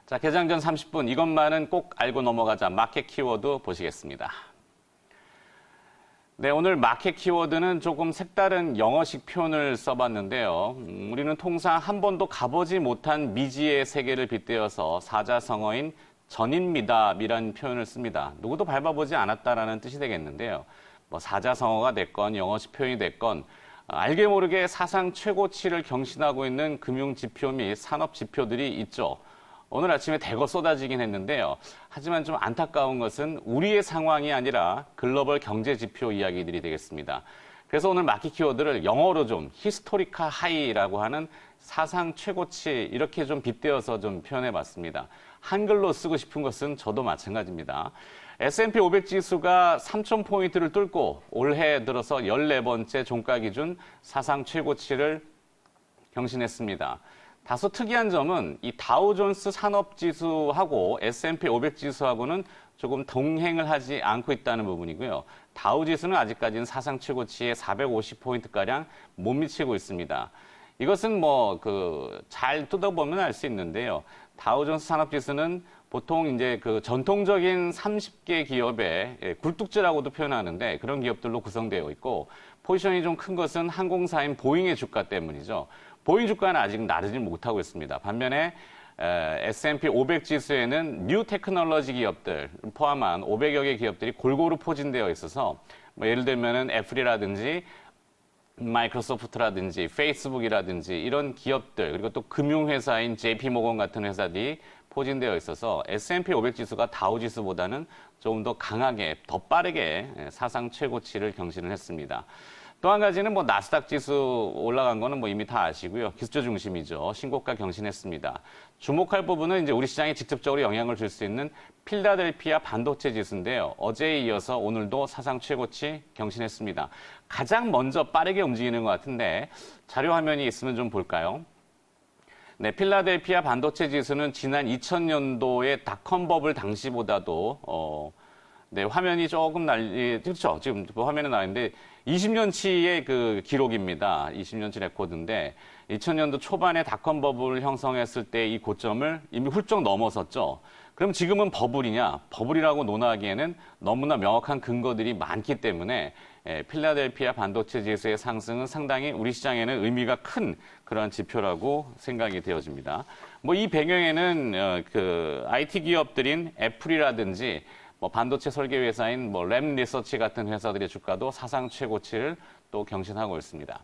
자, 개장 전 30분 이것만은 꼭 알고 넘어가자 마켓 키워드 보시겠습니다. 네, 오늘 마켓 키워드는 조금 색다른 영어식 표현을 써봤는데요. 우리는 통상 한 번도 가보지 못한 미지의 세계를 빗대어서 사자성어인 전인미답이라는 표현을 씁니다. 누구도 밟아보지 않았다라는 뜻이 되겠는데요. 뭐 사자성어가 됐건 영어식 표현이 됐건 알게 모르게 사상 최고치를 경신하고 있는 금융지표 및 산업지표들이 있죠. 오늘 아침에 대거 쏟아지긴 했는데요. 하지만 좀 안타까운 것은 우리의 상황이 아니라 글로벌 경제지표 이야기들이 되겠습니다. 그래서 오늘 마켓 키워드를 영어로 좀 히스토리카 하이라고 하는 사상 최고치 이렇게 좀 빗대어서 좀 표현해봤습니다. 한글로 쓰고 싶은 것은 저도 마찬가지입니다. S&P 500 지수가 3,000포인트를 뚫고 올해 들어서 14번째 종가 기준 사상 최고치를 경신했습니다. 다소 특이한 점은 이 다우존스 산업지수하고 S&P 500 지수하고는 조금 동행을 하지 않고 있다는 부분이고요. 다우지수는 아직까지는 사상 최고치에 450포인트가량 못 미치고 있습니다. 이것은 잘 뜯어보면 알 수 있는데요. 다우존스 산업지수는 보통 이제 전통적인 30개 기업의 굴뚝지라고도 표현하는데 그런 기업들로 구성되어 있고 포지션이 좀 큰 것은 항공사인 보잉의 주가 때문이죠. 보잉 주가는 아직 나르지 못하고 있습니다. 반면에 S&P 500 지수에는 뉴 테크놀로지 기업들 포함한 500여 개 기업들이 골고루 포진되어 있어서 예를 들면은 애플이라든지 마이크로소프트라든지 페이스북이라든지 이런 기업들 그리고 또 금융회사인 JP모건 같은 회사들이 포진되어 있어서 S&P 500 지수가 다우 지수보다는 조금 더 강하게 더 빠르게 사상 최고치를 경신을 했습니다. 또 한 가지는 나스닥 지수 올라간 거는 이미 다 아시고요. 기술주 중심이죠. 신고가 경신했습니다. 주목할 부분은 이제 우리 시장에 직접적으로 영향을 줄 수 있는 필라델피아 반도체 지수인데요. 어제에 이어서 오늘도 사상 최고치 경신했습니다. 가장 먼저 빠르게 움직이는 것 같은데 자료 화면이 있으면 좀 볼까요? 네, 필라델피아 반도체 지수는 지난 2000년도의 닷컴 버블 당시보다도 네, 화면이 조금 그렇죠. 지금 화면에 나와 있는데 20년치의 기록입니다. 20년치 레코드인데 2000년도 초반에 닷컴 버블을 형성했을 때 이 고점을 이미 훌쩍 넘어섰죠. 그럼 지금은 버블이냐? 버블이라고 논하기에는 너무나 명확한 근거들이 많기 때문에 필라델피아 반도체 지수의 상승은 상당히 우리 시장에는 의미가 큰 그런 지표라고 생각이 되어집니다. 이 배경에는 IT 기업들인 애플이라든지 반도체 설계 회사인 램 리서치 같은 회사들의 주가도 사상 최고치를 또 경신하고 있습니다.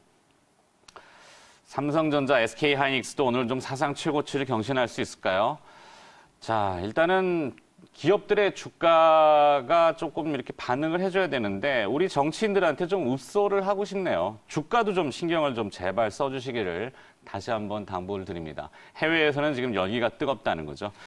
삼성전자, SK하이닉스도 오늘 좀 사상 최고치를 경신할 수 있을까요? 자, 일단은 기업들의 주가가 조금 이렇게 반응을 해줘야 되는데 우리 정치인들한테 좀 읍소를 하고 싶네요. 주가도 좀 신경을 좀 제발 써주시기를 다시 한번 당부를 드립니다. 해외에서는 지금 열기가 뜨겁다는 거죠.